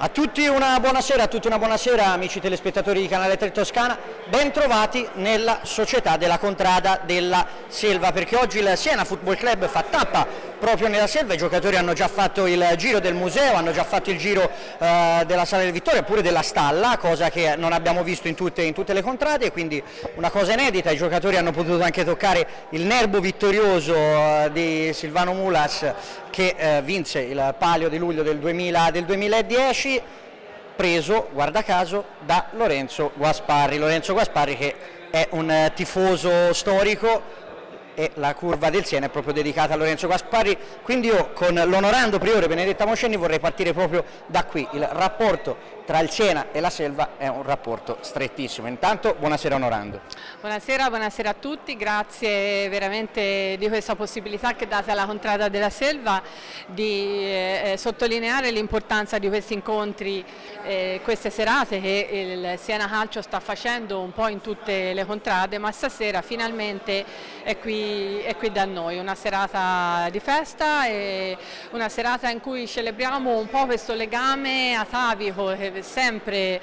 tutti una buonasera amici telespettatori di Canale 3 Toscana, ben trovati nella società della Contrada della Selva, perché oggi il Siena Football Club fa tappa proprio nella Selva. I giocatori hanno già fatto il giro del museo, hanno già fatto il giro della Sala del Vittoria, pure della stalla, cosa che non abbiamo visto in tutte le contrade, quindi una cosa inedita. I giocatori hanno potuto anche toccare il nerbo vittorioso di Silvano Mulas, che vinse il Palio di luglio del 2010, preso, guarda caso, da Lorenzo Guasparri. Lorenzo Guasparri, che è un tifoso storico, e la curva del Siena è proprio dedicata a Lorenzo Guasparri. Quindi io, con l'onorando priore Benedetta Moscenni, vorrei partire proprio da qui. Il rapporto tra il Siena e la Selva è un rapporto strettissimo. Intanto buonasera onorando. Buonasera a tutti, grazie veramente di questa possibilità che date alla Contrada della Selva di sottolineare l'importanza di questi incontri, queste serate che il Siena Calcio sta facendo un po' in tutte le contrade, ma stasera finalmente è qui da noi, una serata di festa e una serata in cui celebriamo un po' questo legame atavico che sempre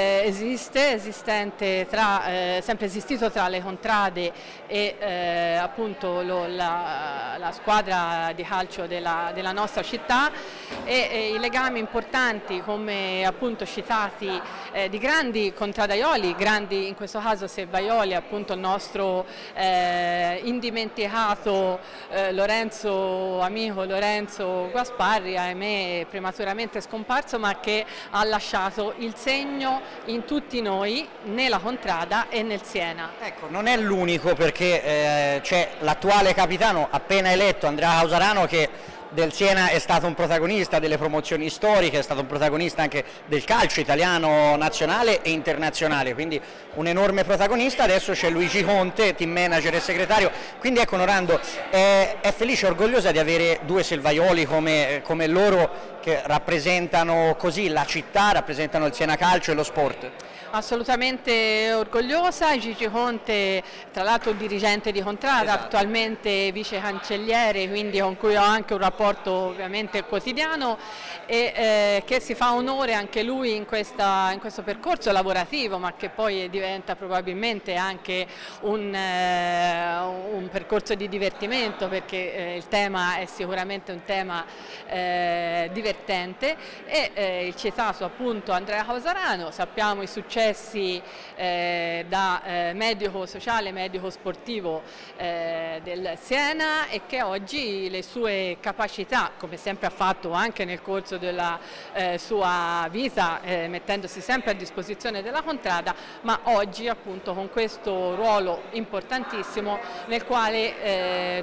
sempre esistito tra le contrade e appunto la squadra di calcio della nostra città, e i legami importanti, come appunto citati, di grandi contradaioli, grandi in questo caso selvaioli, appunto il nostro indimenticato amico Lorenzo Guasparri, ahimè prematuramente scomparso, ma che ha lasciato il segno in tutti noi, nella Contrada e nel Siena. Ecco, non è l'unico, perché c'è l'attuale capitano appena eletto, Andrea Causarano, che del Siena è stato un protagonista delle promozioni storiche, è stato un protagonista anche del calcio italiano nazionale e internazionale, quindi un enorme protagonista. Adesso c'è Luigi Conte, team manager e segretario, quindi ecco, onorando, è felice e orgogliosa di avere due selvaioli come loro, che rappresentano così la città, rappresentano il Siena Calcio e lo sport. Assolutamente orgogliosa. Gigi Conte, tra l'altro dirigente di Contrada, esatto, attualmente vice cancelliere, quindi con cui ho anche un rapporto ovviamente quotidiano, e che si fa onore anche lui in questo percorso lavorativo, ma che poi diventa probabilmente anche un percorso di divertimento, perché il tema è sicuramente un tema divertente, e il citato appunto Andrea Causarano, sappiamo i successi da medico sociale, medico sportivo del Siena, e che oggi le sue capacità, come sempre ha fatto anche nel corso della sua vita, mettendosi sempre a disposizione della Contrada, ma oggi appunto con questo ruolo importantissimo nel quale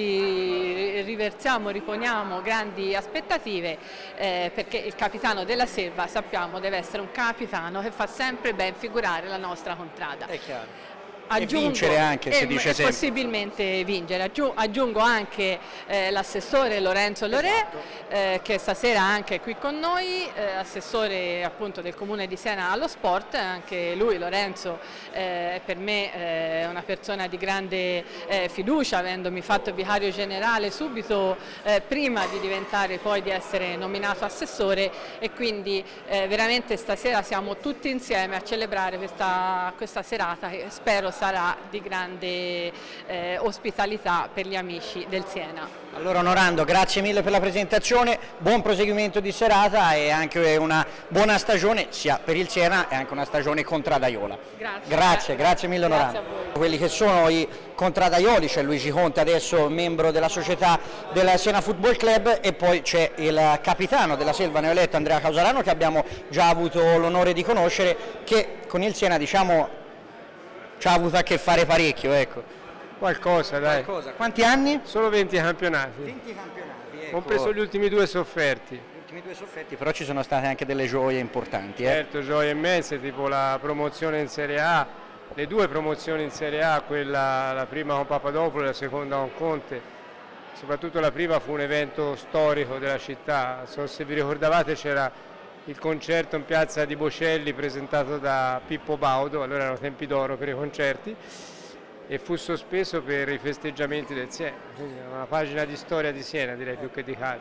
tutti riponiamo grandi aspettative, perché il capitano della Selva, sappiamo, deve essere un capitano che fa sempre ben figurare la nostra Contrada. È chiaro. E vincere anche, si dice sempre. Possibilmente vincere. Aggiungo anche l'assessore Lorenzo Lorè, esatto, che stasera anche è qui con noi, assessore appunto del Comune di Siena allo sport. Anche lui, Lorenzo, è per me una persona di grande fiducia, avendomi fatto vicario generale subito prima di diventare, poi di essere nominato assessore, e quindi veramente stasera siamo tutti insieme a celebrare questa serata, che spero sarà di grande ospitalità per gli amici del Siena. Allora, onorando, grazie mille per la presentazione, buon proseguimento di serata e anche una buona stagione sia per il Siena e anche una stagione contradaiola. Grazie mille onorando. Quelli che sono i contradaioli, c'è Luigi Conte, adesso membro della società del Siena Football Club, e poi c'è il capitano della Selva neoeletto Andrea Causarano, che abbiamo già avuto l'onore di conoscere, che con il Siena, diciamo, ci ha avuto a che fare parecchio, ecco. Qualcosa, dai. Quanti anni? Solo 20 campionati. 20 campionati, ecco. Compreso gli ultimi due sofferti. Gli ultimi due sofferti, però ci sono state anche delle gioie importanti. Certo, gioie immense, tipo la promozione in Serie A, le due promozioni in Serie A, la prima con Papadopoulos e la seconda con Conte. Soprattutto la prima fu un evento storico della città. Se vi ricordavate, c'era il concerto in piazza di Bocelli presentato da Pippo Baudo, allora erano tempi d'oro per i concerti, e fu sospeso per i festeggiamenti del Siena, quindi una pagina di storia di Siena, direi, più che di calcio.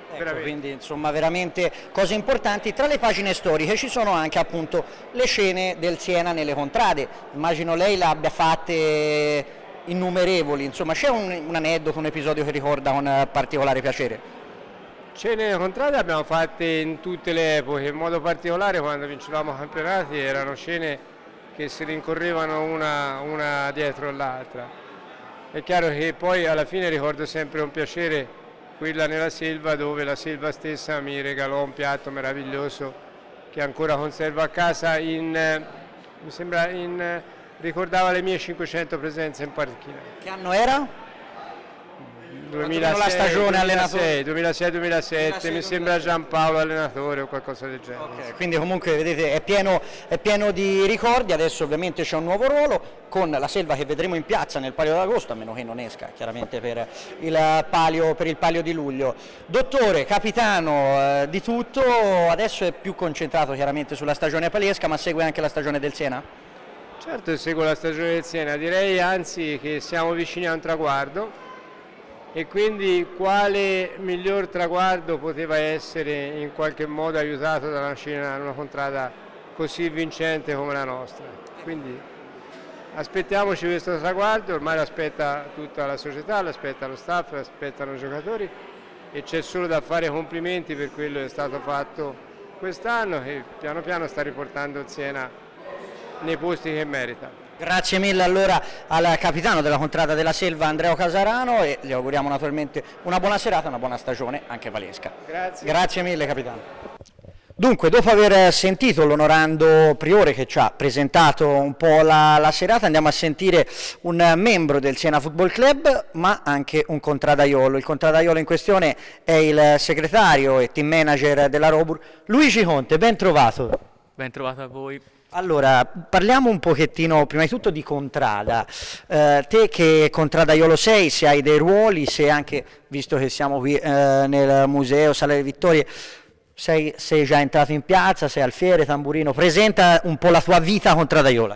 Ecco, quindi insomma veramente cose importanti. Tra le pagine storiche ci sono anche appunto le scene del Siena nelle contrade, immagino lei le abbia fatte innumerevoli, insomma c'è un aneddoto, un episodio che ricorda con particolare piacere? Scene nelle contrade abbiamo fatte in tutte le epoche, in modo particolare quando vincevamo campionati erano scene che si rincorrevano una dietro l'altra. È chiaro che poi alla fine ricordo sempre un piacere quella nella Selva, dove la Selva stessa mi regalò un piatto meraviglioso che ancora conservo a casa, mi sembra ricordava le mie 500 presenze in panchina. Che anno era? 2006, la stagione allenatore? 2006-2007, mi sembra Giampaolo allenatore o qualcosa del genere. Okay, quindi comunque vedete è pieno di ricordi, adesso ovviamente c'è un nuovo ruolo con la Selva che vedremo in piazza nel Palio d'Agosto, a meno che non esca chiaramente per il palio di luglio. Dottore, capitano di tutto, adesso è più concentrato chiaramente sulla stagione palesca, ma segue anche la stagione del Siena? Certo, seguo la stagione del Siena, direi anzi che siamo vicini a un traguardo. E quindi quale miglior traguardo poteva essere in qualche modo aiutato da una contrada così vincente come la nostra. Quindi aspettiamoci questo traguardo, ormai l'aspetta tutta la società, l'aspetta lo staff, l'aspettano i giocatori e c'è solo da fare complimenti per quello che è stato fatto quest'anno, che piano piano sta riportando il Siena nei posti che merita. Grazie mille allora al capitano della contrada della Selva Andrea Casarano e gli auguriamo naturalmente una buona serata, una buona stagione anche palesca. Grazie. Grazie mille capitano. Dunque, dopo aver sentito l'onorando Priore che ci ha presentato un po' la serata, andiamo a sentire un membro del Siena Football Club, ma anche un contradaiolo. Il contradaiolo in questione è il segretario e team manager della Robur, Luigi Conte. Ben trovato. Ben trovato a voi. Allora, parliamo un pochettino prima di tutto di contrada. Te che contradaiolo sei, se hai dei ruoli, se anche, visto che siamo qui nel museo Sala delle Vittorie, sei già entrato in piazza, sei alfiere, tamburino, presenta un po' la tua vita contradaiola.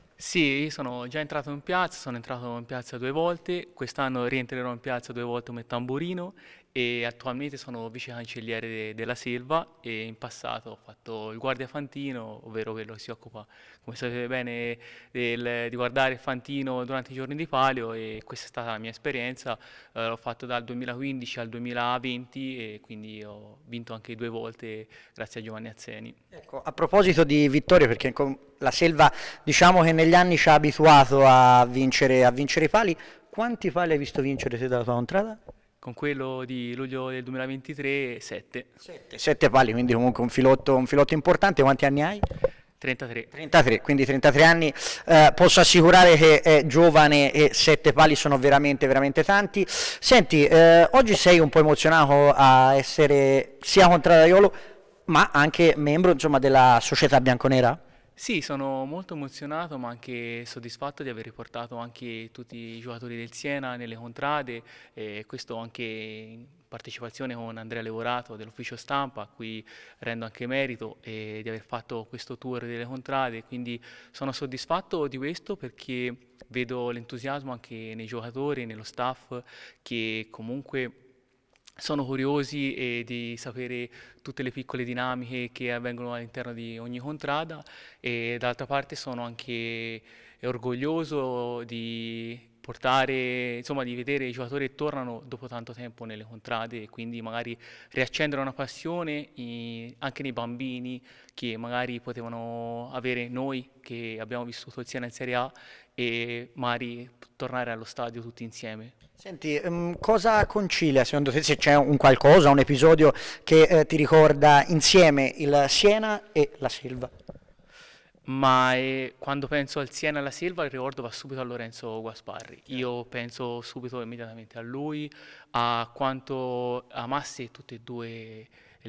Sì, sono già entrato in piazza, sono entrato in piazza 2 volte, quest'anno rientrerò in piazza 2 volte come tamburino e attualmente sono vice cancelliere della Selva e in passato ho fatto il guardia Fantino, ovvero quello che si occupa, come sapete bene, di guardare il Fantino durante i giorni di palio e questa è stata la mia esperienza, l'ho fatto dal 2015 al 2020 e quindi ho vinto anche 2 volte grazie a Giovanni Azzeni. Ecco, a proposito di vittorie, perché la Selva diciamo che negli anni ci ha abituato a vincere i pali, quanti pali hai visto vincere te dalla tua contrada? Con quello di luglio del 2023, 7. 7 pali, quindi comunque un filotto importante. Quanti anni hai? 33. 33, quindi 33 anni. Posso assicurare che è giovane e 7 pali sono veramente, veramente tanti. Senti, oggi sei un po' emozionato a essere sia contradaiolo, ma anche membro, insomma, della società bianconera? Sì, sono molto emozionato ma anche soddisfatto di aver riportato anche tutti i giocatori del Siena nelle contrade e questo anche in partecipazione con Andrea Levorato dell'ufficio stampa a cui rendo anche merito di aver fatto questo tour delle contrade, quindi sono soddisfatto di questo perché vedo l'entusiasmo anche nei giocatori, nello staff che comunque sono curiosi di sapere tutte le piccole dinamiche che avvengono all'interno di ogni contrada e dall'altra parte sono anche orgoglioso di portare, insomma, di vedere i giocatori che tornano dopo tanto tempo nelle contrade e quindi magari riaccendere una passione anche nei bambini che magari potevano avere noi che abbiamo vissuto il Siena in Serie A e magari tornare allo stadio tutti insieme. Senti, cosa concilia secondo te, se c'è un qualcosa, un episodio che ti ricorda insieme il Siena e la Selva? Ma quando penso al Siena e alla Selva il ricordo va subito a Lorenzo Guasparri. Io penso subito immediatamente a lui, a quanto amasse tutte e due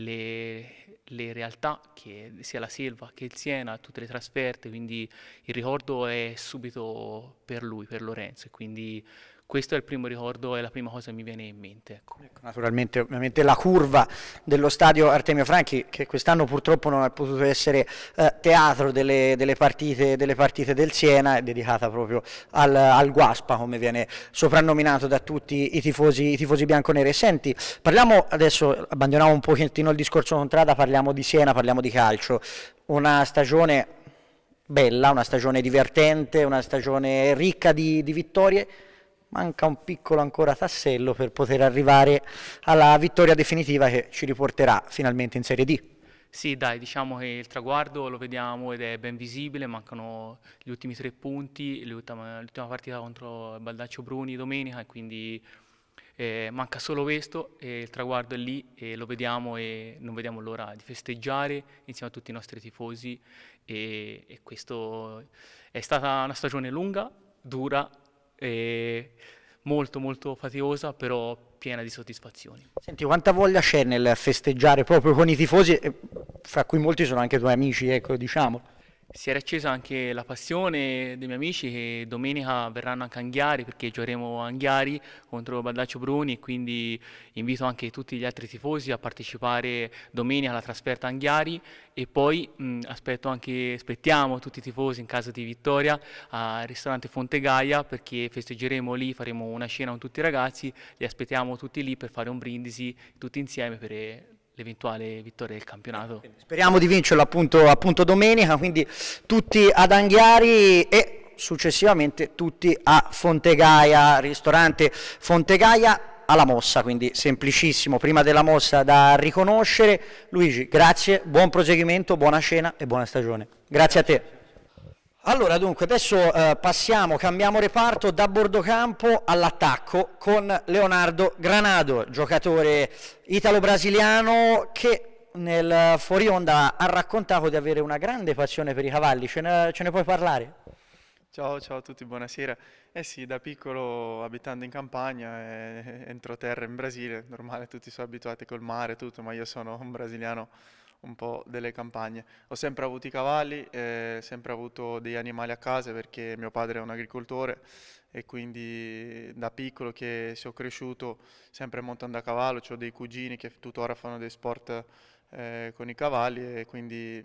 le realtà, che sia la Selva che il Siena, tutte le trasferte, quindi il ricordo è subito per lui, per Lorenzo, e quindi questo è il primo ricordo, è la prima cosa che mi viene in mente. Ecco. Naturalmente, ovviamente la curva dello stadio Artemio Franchi, che quest'anno purtroppo non ha potuto essere teatro delle partite del Siena, è dedicata proprio al Guaspa, come viene soprannominato da tutti i tifosi bianconeri. Senti, parliamo adesso, abbandoniamo un pochettino il discorso Contrada, parliamo di Siena, parliamo di calcio. Una stagione bella, una stagione divertente, una stagione ricca di vittorie. Manca un piccolo ancora tassello per poter arrivare alla vittoria definitiva che ci riporterà finalmente in Serie D. Sì, dai, diciamo che il traguardo lo vediamo ed è ben visibile, mancano gli ultimi 3 punti, l'ultima partita contro Baldaccio Bruni domenica e quindi manca solo questo e il traguardo è lì e lo vediamo e non vediamo l'ora di festeggiare insieme a tutti i nostri tifosi e questo è stata una stagione lunga, dura e molto molto faticosa, però piena di soddisfazioni. Senti, quanta voglia c'è nel festeggiare proprio con i tifosi, fra cui molti sono anche tuoi amici, ecco, diciamo. Si era accesa anche la passione dei miei amici che domenica verranno anche a Anghiari perché giocheremo a Anghiari contro Baldaccio Bruni e quindi invito anche tutti gli altri tifosi a partecipare domenica alla trasferta a Anghiari e poi aspettiamo tutti i tifosi in caso di vittoria al ristorante Fonte Gaia perché festeggeremo lì, faremo una cena con tutti i ragazzi, li aspettiamo tutti lì per fare un brindisi tutti insieme per l'eventuale vittoria del campionato. Speriamo di vincerlo appunto domenica, quindi tutti ad Anghiari e successivamente tutti a Fontegaia, ristorante Fontegaia alla mossa, quindi semplicissimo, prima della mossa da riconoscere. Luigi, grazie, buon proseguimento, buona cena e buona stagione. Grazie a te. Allora dunque adesso cambiamo reparto da bordocampo all'attacco con Leonardo Granado, giocatore italo-brasiliano che nel fuori onda ha raccontato di avere una grande passione per i cavalli, ce ne puoi parlare? Ciao a tutti, buonasera. Eh sì, da piccolo abitando in campagna entroterra in Brasile, normale, tutti sono abituati col mare e tutto, ma io sono un brasiliano un po' delle campagne. Ho sempre avuto i cavalli, sempre avuto degli animali a casa perché mio padre è un agricoltore e quindi da piccolo che sono cresciuto sempre montando a cavallo, ho dei cugini che tuttora fanno dei sport con i cavalli e quindi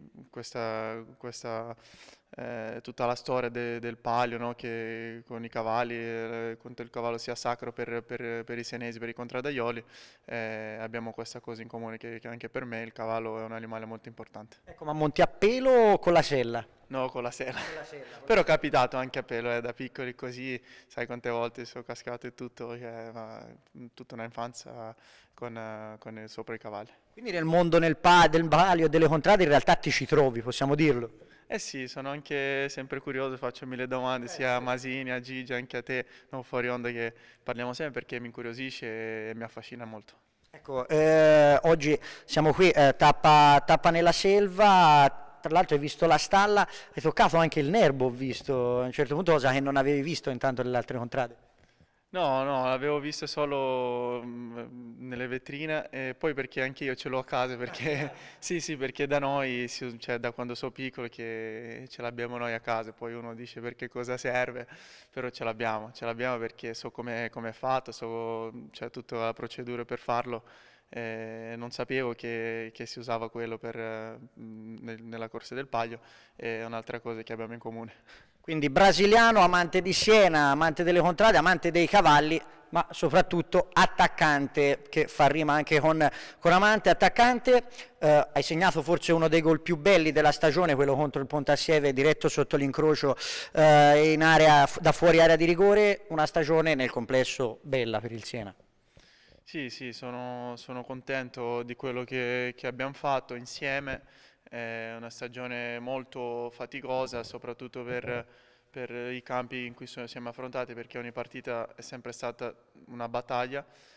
tutta la storia del Palio, no? Che con i cavalli, quanto il cavallo sia sacro per i senesi, per i contradaioli, abbiamo questa cosa in comune che anche per me il cavallo è un animale molto importante. Ecco, ma monti a pelo o con la sella? No, con la sella. Però è capitato anche a pelo, da piccoli così, sai quante volte sono cascato e tutto, tutta una infanzia sopra i cavalli. Quindi nel mondo del palio e delle contrade in realtà ti ci trovi, possiamo dirlo? Eh sì, sono anche sempre curioso, faccio 1000 domande sia a Masini, a Gigi, anche a te, no, fuori onda che parliamo sempre perché mi incuriosisce e mi affascina molto. Ecco, oggi siamo qui, tappa nella selva. Tra l'altro hai visto la stalla, hai toccato anche il nerbo, ho visto a un certo punto, cosa che non avevi visto intanto nelle altre contrade. No, l'avevo visto solo nelle vetrine e poi perché anche io ce l'ho a casa, perché sì, perché da noi, cioè da quando sono piccolo che ce l'abbiamo noi a casa, poi uno dice perché cosa serve, però ce l'abbiamo perché so come è fatto, c'è tutta la procedura per farlo. Non sapevo che si usava quello nella corsa del Palio, è un'altra cosa che abbiamo in comune. Quindi brasiliano, amante di Siena, amante delle contrade, amante dei cavalli, ma soprattutto attaccante, che fa rima anche con amante, attaccante. Hai segnato forse uno dei gol più belli della stagione, quello contro il Pontassieve, diretto sotto l'incrocio in area, da fuori area di rigore, una stagione nel complesso bella per il Siena. Sì, sono contento di quello che abbiamo fatto insieme, è una stagione molto faticosa, soprattutto per i campi in cui siamo affrontati, perché ogni partita è sempre stata una battaglia,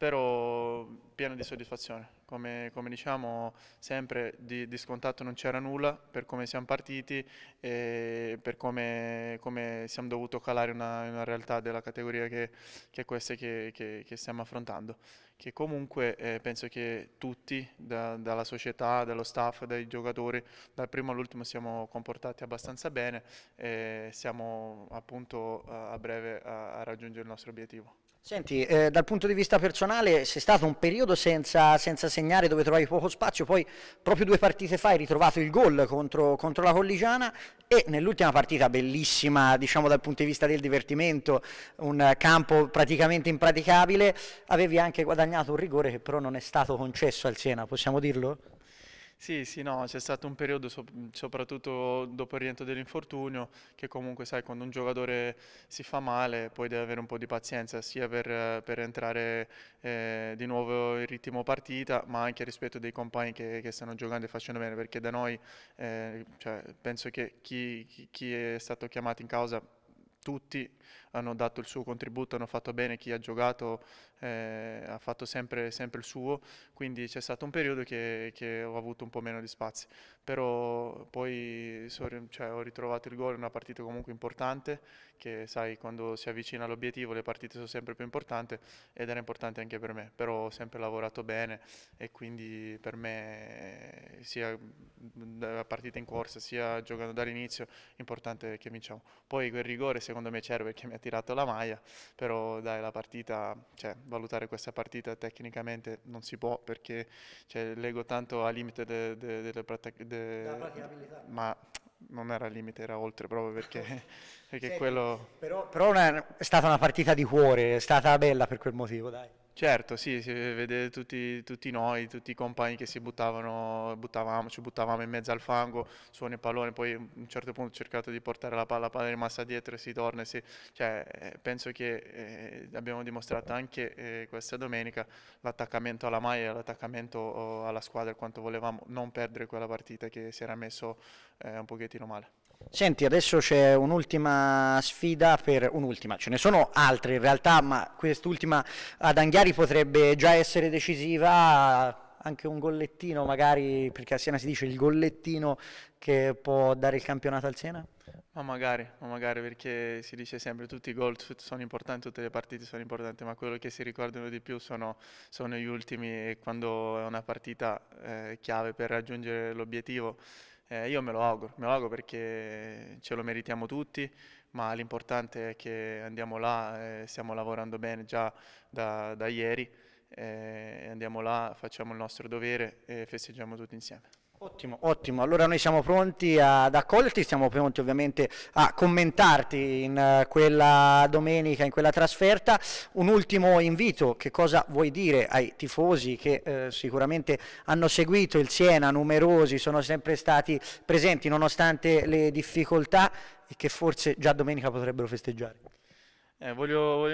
però pieno di soddisfazione. Come diciamo sempre, di scontato non c'era nulla per come siamo partiti e per come siamo dovuti calare una realtà della categoria che è questa che stiamo affrontando. Che comunque penso che tutti, dalla società, dallo staff, dai giocatori, dal primo all'ultimo siamo comportati abbastanza bene e siamo appunto a breve a raggiungere il nostro obiettivo. Senti, dal punto di vista personale sei stato un periodo senza segnare, dove trovavi poco spazio, poi proprio 2 partite fa hai ritrovato il gol contro la Colligiana e nell'ultima partita bellissima, diciamo dal punto di vista del divertimento, un campo praticamente impraticabile, avevi anche guadagnato un rigore che però non è stato concesso al Siena, possiamo dirlo? Sì, sì, no, c'è stato un periodo, soprattutto dopo il rientro dell'infortunio, che comunque sai, quando un giocatore si fa male poi deve avere un po' di pazienza, sia per entrare di nuovo in ritmo partita, ma anche rispetto dei compagni che stanno giocando e facendo bene, perché da noi cioè, penso che chi è stato chiamato in causa, tutti hanno dato il suo contributo, hanno fatto bene, chi ha giocato ha fatto sempre il suo, quindi c'è stato un periodo che ho avuto un po' meno di spazi, però poi ho ritrovato il gol in una partita comunque importante, che sai, quando si avvicina all'obiettivo le partite sono sempre più importanti ed era importante anche per me, però ho sempre lavorato bene e quindi per me sia la partita in corsa sia giocando dall'inizio importante che vinciamo. Poi quel rigore secondo me c'era perché mi ha tirato la maglia, però dai, la partita, cioè valutare questa partita tecnicamente non si può, perché leggo tanto al limite della praticabilità, ma non era al limite, era oltre, proprio perché Senti, quello... Però è stata una partita di cuore, è stata bella per quel motivo, dai. Certo, sì, si vede tutti noi, tutti i compagni che ci buttavamo in mezzo al fango, suoni il pallone, poi a un certo punto ho cercato di portare la palla è rimasta dietro e si torna, penso che abbiamo dimostrato anche questa domenica l'attaccamento alla maglia, l'attaccamento alla squadra, quanto volevamo non perdere quella partita che si era messo un pochettino male. Senti, adesso c'è un'ultima sfida un'ultima, ce ne sono altre in realtà, ma quest'ultima ad Anghiari potrebbe già essere decisiva, anche un gollettino magari, perché a Siena si dice il gollettino che può dare il campionato al Siena? Ma magari, perché si dice sempre tutti i gol sono importanti, tutte le partite sono importanti, ma quello che si ricordano di più sono gli ultimi, e quando è una partita chiave per raggiungere l'obiettivo. Io me lo auguro perché ce lo meritiamo tutti, ma l'importante è che andiamo là, stiamo lavorando bene già da ieri, andiamo là, facciamo il nostro dovere e festeggiamo tutti insieme. Ottimo, ottimo, allora noi siamo pronti ad accoglierti, siamo pronti ovviamente a commentarti in quella domenica, in quella trasferta. Un ultimo invito, che cosa vuoi dire ai tifosi che sicuramente hanno seguito il Siena, numerosi, sono sempre stati presenti nonostante le difficoltà e che forse già domenica potrebbero festeggiare? Voglio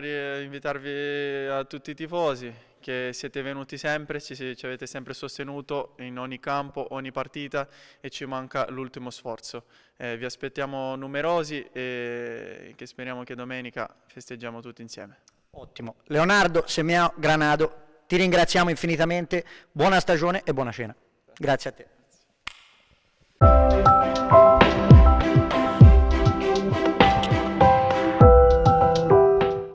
invitarvi a tutti i tifosi, che siete venuti sempre, ci avete sempre sostenuto in ogni campo, ogni partita, e ci manca l'ultimo sforzo. Vi aspettiamo numerosi e che speriamo che domenica festeggiamo tutti insieme. Ottimo. Leonardo Semiao Granado, ti ringraziamo infinitamente, buona stagione e buona cena. Grazie a te.